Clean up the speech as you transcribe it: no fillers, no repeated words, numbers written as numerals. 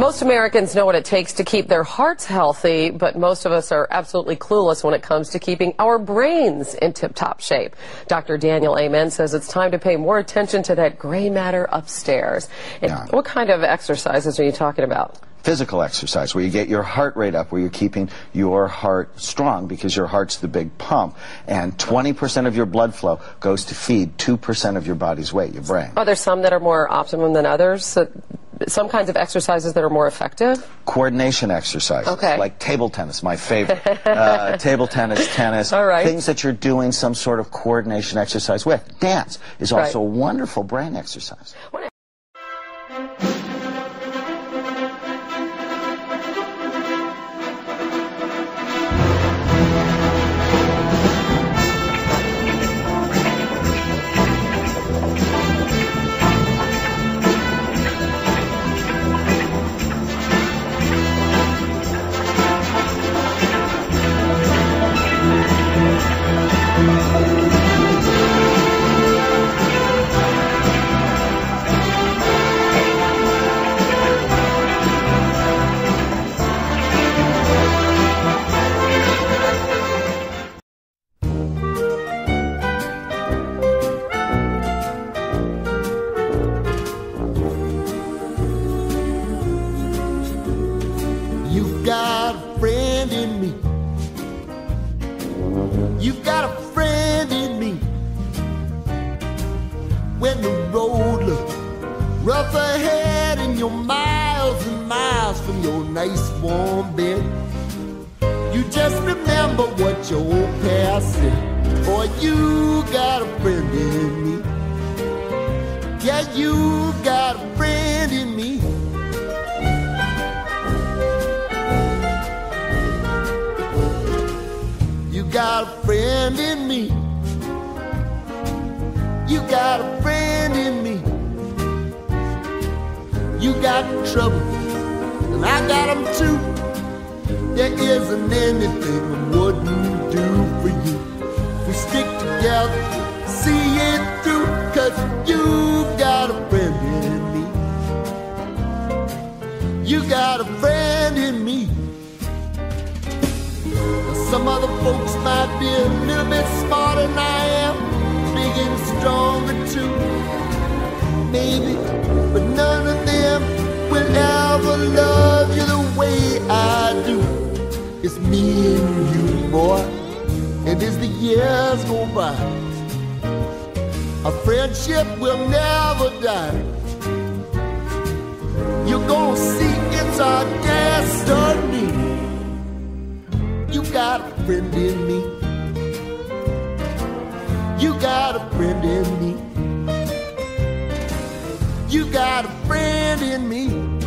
Most Americans know what it takes to keep their hearts healthy, but most of us are absolutely clueless when it comes to keeping our brains in tip-top shape. Dr. Daniel Amen says it's time to pay more attention to that gray matter upstairs. And what kind of exercises are you talking about? Physical exercise, where you get your heart rate up, where you're keeping your heart strong, because your heart's the big pump, and 20% of your blood flow goes to feed 2% of your body's weight, your brain. Are there some that are more optimum than others? Some kinds of exercises that are more effective? Coordination exercises, like table tennis, my favorite. Table tennis, All right. Things that you're doing some sort of coordination exercise with. Dance is also a wonderful brain exercise. You've got a friend in me. You've got a friend in me. When the road looks rough ahead and you're miles and miles from your nice warm bed, you just remember what your old past said. Boy, you got a friend in me. Yeah, you got a friend in me. You got a friend in me. You got a friend in me. You got trouble, and I got them too. There isn't anything I wouldn't do for you. We stick together, see it through, 'cause you got a friend in me. You got a friend in me. Some other folks might be a little bit smarter than I am, big and stronger too, maybe, but none of them will ever love you the way I do. It's me and you, boy, and as the years go by, our friendship will never die. You're gonna see it's our destiny. You got a friend in me. You got a friend in me. You got a friend in me.